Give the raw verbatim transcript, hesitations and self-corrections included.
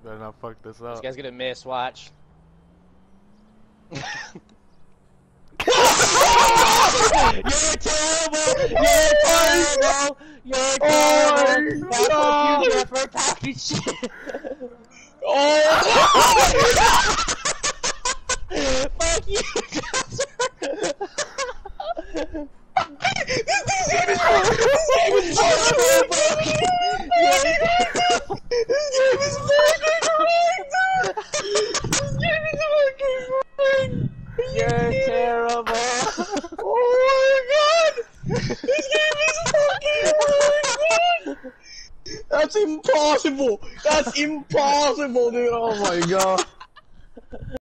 Better not fuck this up. This guy's gonna miss, watch. You're terrible! You're terrible! You're terrible! That's what you get for talking shit! Oh! Fuck you, Jasper! This game is fucking This game is fucking This game is fucking rigged, This game is fucking rigged! You're terrible! Oh my god! This game is fucking rigged! That's impossible! That's impossible, dude! Oh my god!